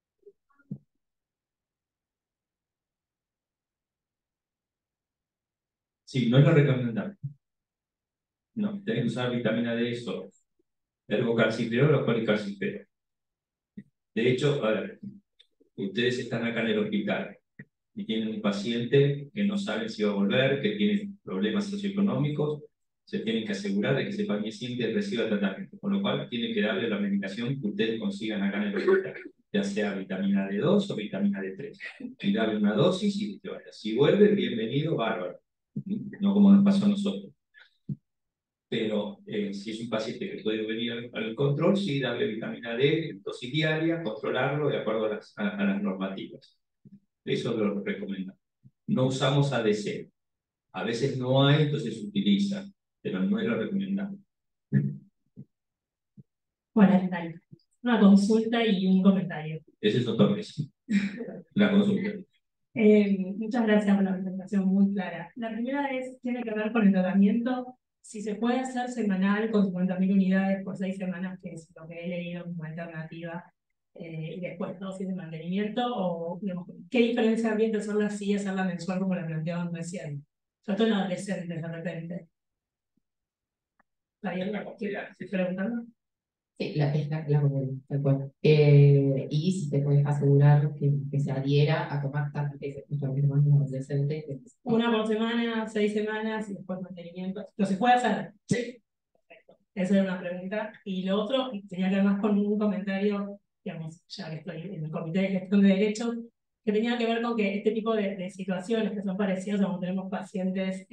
Sí, no es lo recomendable. No, tenés que usar vitamina D solo. Ergocalciferol o colicalciferol. De hecho, a ver, ustedes están acá en el hospital y tienen un paciente que no sabe si va a volver, que tiene problemas socioeconómicos, se tienen que asegurar de que ese paciente reciba tratamiento, con lo cual tienen que darle la medicación que ustedes consigan acá en el hospital, ya sea vitamina D2 o vitamina D3, y darle una dosis y te vaya. Si vuelve, bienvenido, bárbaro, no como nos pasó a nosotros. Pero si es un paciente que puede venir al control, sí, darle vitamina D, dosis diaria, controlarlo de acuerdo a las normativas. Eso lo recomendamos. No usamos ADC. A veces no hay, entonces se utiliza, pero no es lo recomendable. Bueno, ¿qué tal? Una consulta y un comentario. Ese es otro mes. La consulta. Muchas gracias por la presentación muy clara. La primera tiene que ver con el tratamiento. Si se puede hacer semanal con 50.000 unidades por 6 semanas, que es lo que he leído como alternativa, y después dosis de mantenimiento, o digamos, ¿qué diferencia habría entre hacerla así y hacerla mensual como la planteaban recién? Sobre todo en adolescentes de repente. ¿Está bien? ¿Estoy preguntando? Sí, es la común, tal cual. Y si te puedes asegurar que se adhiera a tomar tantas veces, justamente más los adolescentes. Una por semana, 6 semanas y después mantenimiento. ¿Lo se puede hacer? Sí. Perfecto. Esa era una pregunta. Y lo otro tenía que ver más con un comentario, digamos, ya que estoy en el Comité de Gestión de Derechos, que tenía que ver con que este tipo de situaciones que son parecidas cuando tenemos pacientes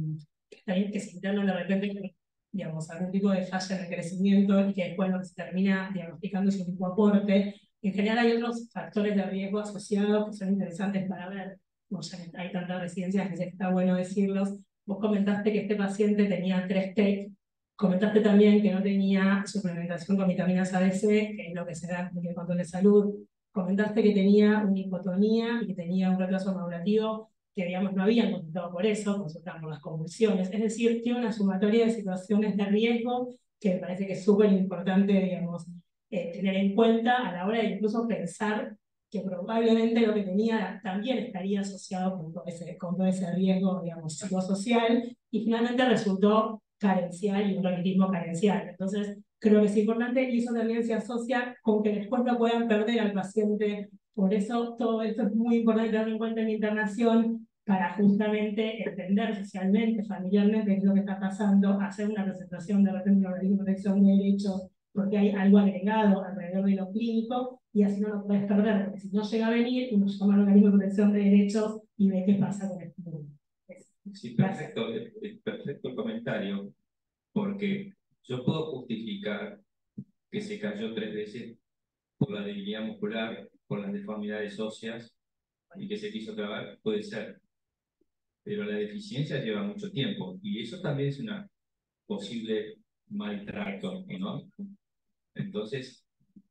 que se internan de repente, digamos, algún tipo de falla en el crecimiento y que después lo que se termina diagnosticando es un tipo de aporte. En general hay otros factores de riesgo asociados que son interesantes para ver. No sé, hay tantas residencias que está bueno decirlos. Vos comentaste que este paciente tenía 3 TEC. Comentaste también que no tenía suplementación con vitaminas ABC, que es lo que se da en el control de salud. Comentaste que tenía una hipotonía y que tenía un retraso madurativo, que digamos no habían consultado por eso, consultaron las convulsiones. Es decir, tiene una sumatoria de situaciones de riesgo que me parece que es súper importante, digamos, tener en cuenta a la hora de incluso pensar que probablemente lo que tenía también estaría asociado con todo ese riesgo, digamos, psicosocial, y finalmente resultó carencial y un raquitismo carencial. Entonces, creo que es importante y eso también se asocia con que después no puedan perder al paciente. Por eso todo esto es muy importante tenerlo en cuenta en la internación para justamente entender socialmente, familiarmente qué es lo que está pasando, hacer una presentación de repente de organismo de protección de derechos, porque hay algo agregado alrededor de lo clínico y así no lo puedes perder, porque si no llega a venir, uno llama al organismo de protección de derechos y ve qué pasa con este mundo. Sí, perfecto, es perfecto el comentario, porque yo puedo justificar que se cayó 3 veces por la debilidad muscular, por las deformidades óseas y que se quiso trabar, puede ser, pero la deficiencia lleva mucho tiempo y eso también es una posible maltrato, ¿no? Entonces,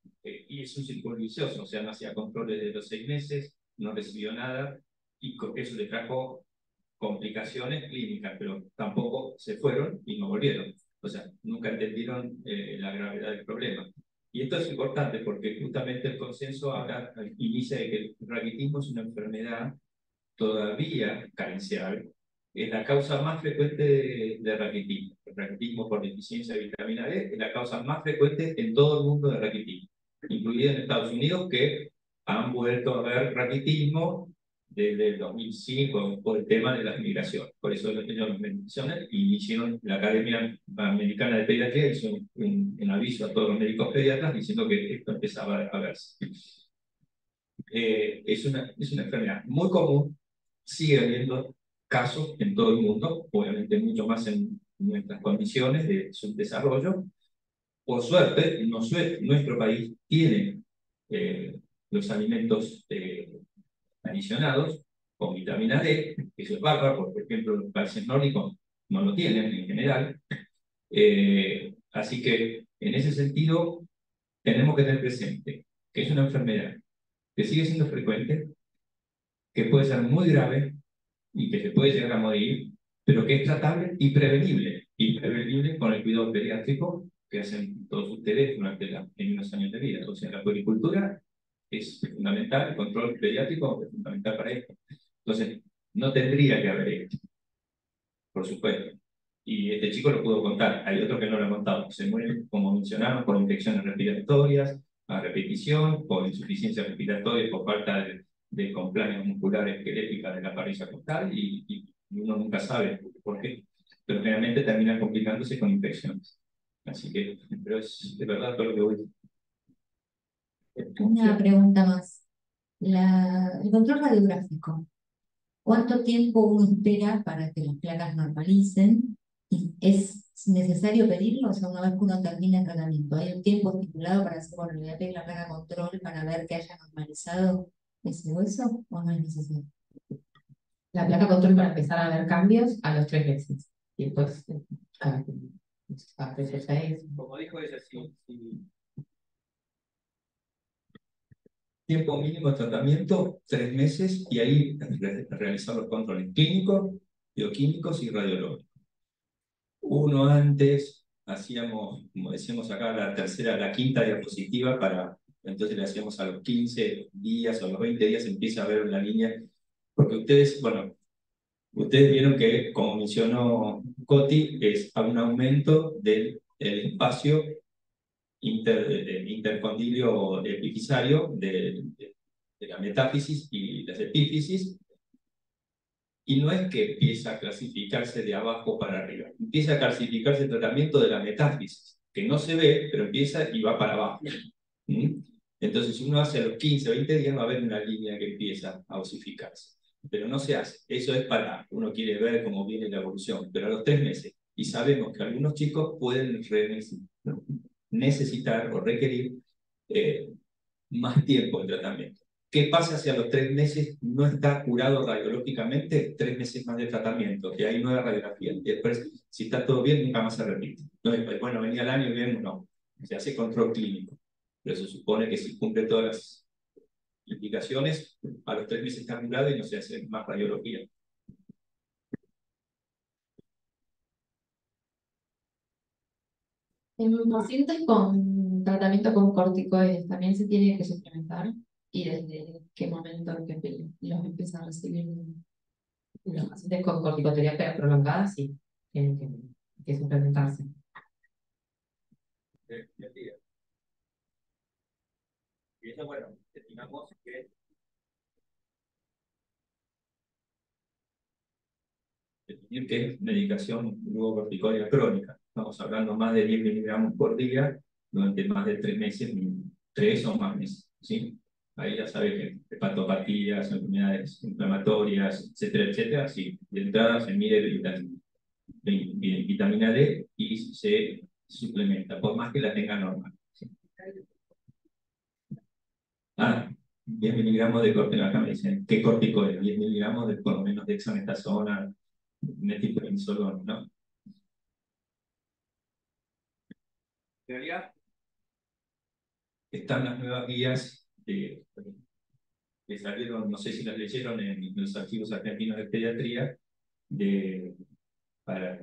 y es un círculo vicioso, o sea, no hacía controles de los 6 meses, no recibió nada y eso le trajo complicaciones clínicas, pero tampoco se fueron y no volvieron. O sea, nunca entendieron la gravedad del problema. Y esto es importante porque justamente el consenso ahora inicia de que el raquitismo es una enfermedad todavía carencial. Es la causa más frecuente de raquitismo. El raquitismo por deficiencia de vitamina D es la causa más frecuente en todo el mundo de raquitismo, incluido en Estados Unidos, que han vuelto a ver raquitismo desde el 2005 por el tema de las migraciones. Por eso ellos mencionan y hicieron, la Academia Americana de Pediatría hizo un aviso a todos los médicos pediatras diciendo que esto empezaba a verse. Es una enfermedad muy común, sigue habiendo casos en todo el mundo, obviamente mucho más en nuestras condiciones de subdesarrollo. Por suerte, nuestro país tiene los alimentos adicionados con vitamina D, que eso es bárbaro, porque, por ejemplo, los países nórdicos no lo tienen en general. Así que, en ese sentido, tenemos que tener presente que es una enfermedad que sigue siendo frecuente, que puede ser muy grave y que se puede llegar a morir, pero que es tratable y prevenible con el cuidado pediátrico que hacen todos ustedes durante los primeros años de vida. O sea, la puericultura es fundamental, el control pediátrico es fundamental para esto. Entonces, no tendría que haber esto, por supuesto. Y este chico lo pudo contar, hay otro que no lo ha contado. Se mueren, como mencionaron, por infecciones respiratorias, a repetición, por insuficiencia respiratoria, por falta de complañas musculares esqueléticas de la parrilla costal, y uno nunca sabe por qué. Pero generalmente terminan complicándose con infecciones. Así que, pero es de verdad todo lo que voy. Una pregunta más. El control radiográfico. ¿Cuánto tiempo uno espera para que las placas normalicen? ¿Y es necesario pedirlo? O sea, una vez que uno termina el tratamiento, ¿hay un tiempo estipulado para hacer, bueno, le voy a pedir la placa control para ver que haya normalizado ese hueso o no es necesario? La placa control para empezar a ver cambios a los 3 meses. Y después, a 3 o 6. Como dijo ella, sí, Tiempo mínimo de tratamiento, 3 meses, y ahí realizar los controles clínicos, bioquímicos y radiológicos. Uno antes hacíamos, como decíamos acá, la quinta diapositiva entonces le hacíamos a los 15 días o a los 20 días empieza a ver una línea, porque ustedes, bueno, ustedes vieron que, como mencionó Coti, es un aumento del espacio intercondilio epifisario de la metáfisis y las epífisis, y no es que empieza a clasificarse de abajo para arriba, empieza a clasificarse el tratamiento de la metáfisis, que no se ve, pero empieza y va para abajo. ¿Mm? Entonces, si uno hace a los 15 o 20 días, va a haber una línea que empieza a osificarse. Pero no se hace. Eso es para, uno quiere ver cómo viene la evolución, pero a los 3 meses. Y sabemos que algunos chicos pueden necesitar o requerir más tiempo de tratamiento. ¿Qué pasa si a los 3 meses no está curado radiológicamente? 3 meses más de tratamiento, y hay nueva radiografía. Y después, si está todo bien, nunca más se repite. No es, bueno, venía al año y bien, no. Se hace control clínico. Pero se supone que si cumple todas las indicaciones, a los 3 meses está curado y no se hace más radiología. En pacientes con tratamiento con corticoides también se tiene que suplementar, y desde qué momento que los empieza a recibir los pacientes con corticoterapia prolongada, sí, tienen que suplementarse. Y eso, bueno, estimamos que definir qué es medicación glucocorticoide crónica. Estamos hablando más de 10 miligramos por día durante más de 3 meses, 3 o más meses. ¿Sí? Ahí ya sabes que hepatopatías, enfermedades inflamatorias, etcétera, etcétera. Sí, de entrada se mide vitamina D y se suplementa, por más que la tenga normal. ¿Sí? 10 miligramos de corticoide, acá me dicen, ¿qué corticoide? 10 miligramos de por lo menos dexametasona, metilprednisolona, ¿no? En realidad, están las nuevas guías que salieron, no sé si las leyeron en los archivos argentinos de pediatría, para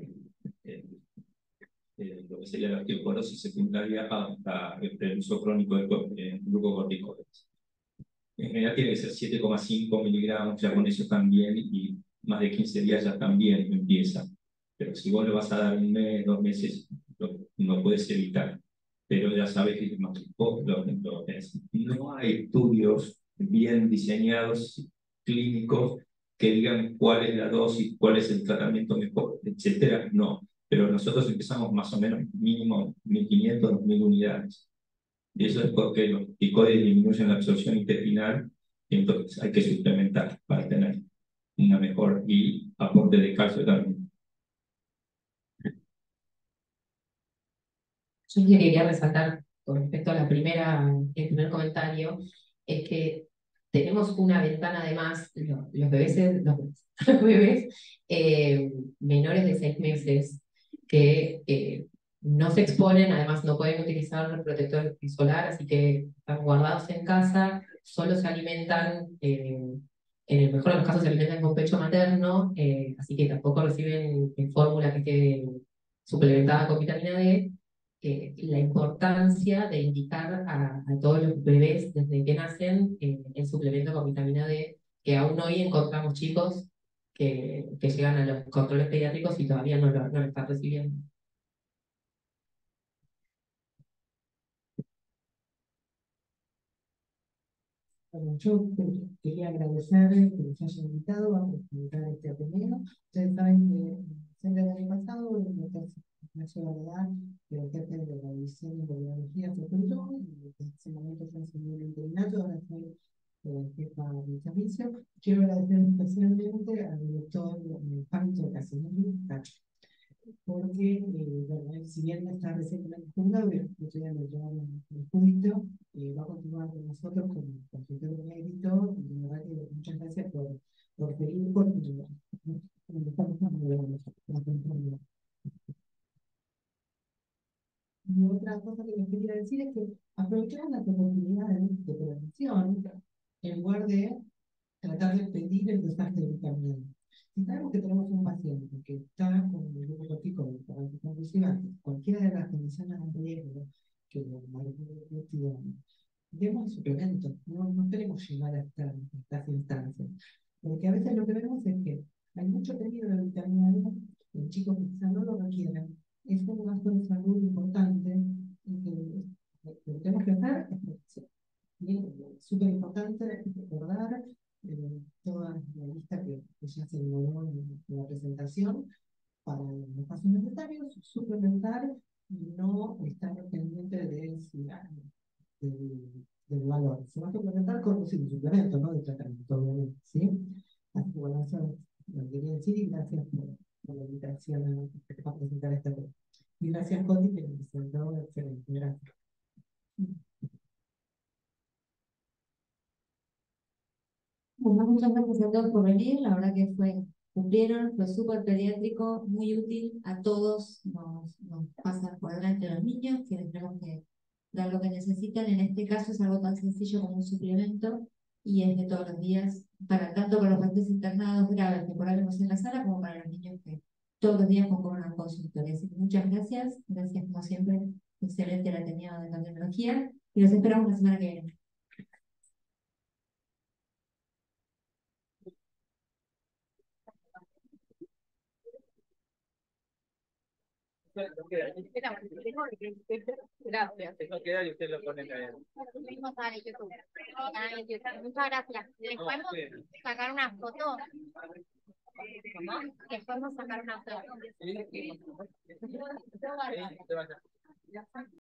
lo que sería la osteoporosis secundaria a el uso crónico de glucocorticoides. En general tiene que ser 7,5 miligramos, ya con eso también, y más de 15 días ya también empieza. Pero si vos lo vas a dar 1 mes, 2 meses, no puedes evitar. Pero ya sabes que no hay estudios bien diseñados, clínicos, que digan cuál es la dosis, cuál es el tratamiento mejor, etcétera. No. Pero nosotros empezamos más o menos mínimo 1.500, 2.000 unidades. Y eso es porque los corticoides disminuyen la absorción intestinal, y entonces hay que suplementar para tener una mejor y aporte de calcio también. Yo lo que quería resaltar con respecto a el primer comentario, es que tenemos una ventana además, los bebés, los bebés menores de 6 meses que no se exponen, además no pueden utilizar el protector solar, así que están guardados en casa, solo se alimentan, en el mejor de los casos se alimentan con pecho materno, así que tampoco reciben fórmula que esté suplementada con vitamina D. La importancia de indicar a todos los bebés desde que nacen el suplemento con vitamina D, que aún hoy encontramos chicos que llegan a los controles pediátricos y todavía no lo están recibiendo. Bueno, yo quería agradecer que nos hayan invitado a presentar este Ateneo. Ustedes saben que en diciembre del año pasado, el doctor Ignacio Valadar, que era jefe de la división de biología, se jubiló, y desde ese momento fue asumido el interinato, ahora soy jefa de servicio. Quiero agradecer especialmente al doctor Pancho Casimiro, porque, bueno, si bien está recientemente fundado, y estudiando ya el juicio, va a continuar con nosotros como consultor de mérito, y de verdad que muchas gracias por pedir, porque estamos dando la confianza. Y otra cosa que les quería decir es que aprovechemos las oportunidades de prevención tratar de pedir el desgaste determinado. Si sabemos que tenemos un paciente que está con el grupo corticoide, inclusive cualquiera de las condiciones de riesgo que demos suplementos, no queremos llegar a estas instancias. Porque a veces lo que vemos es que hay mucho pedido de vitamina D, los chicos que quizás no lo requieren, es un gasto de salud importante y que lo que tenemos que hacer es prevención. Es súper importante recordar toda la lista que ya se elaboró en la presentación para los pasos necesarios, suplementar y no estar pendiente del valor. Se va a suplementar con un suplemento, ¿no? De tratamiento, obviamente, ¿sí? Así que bueno, eso es lo que quería decir y gracias por la invitación a presentar esta cosa. Y gracias, Coti, que me presentó excelente. Gracias. Bueno, muchas gracias a todos por venir, la verdad que cumplieron, fue súper pediátrico, muy útil, a todos nos pasa por delante los niños, que les tenemos que dar lo que necesitan, en este caso es algo tan sencillo como un suplemento, y es de todos los días, tanto para los pacientes internados graves que por ahí vemos en la sala, como para los niños que todos los días concurren a consultoría. Así que muchas gracias, gracias como siempre, excelente la tenida de la tecnología, y los esperamos la semana que viene. Gracias. Eso queda y usted lo pone en el... Muchas gracias. ¿Les podemos sacar una foto? ¿Cómo? ¿Les podemos sacar una foto?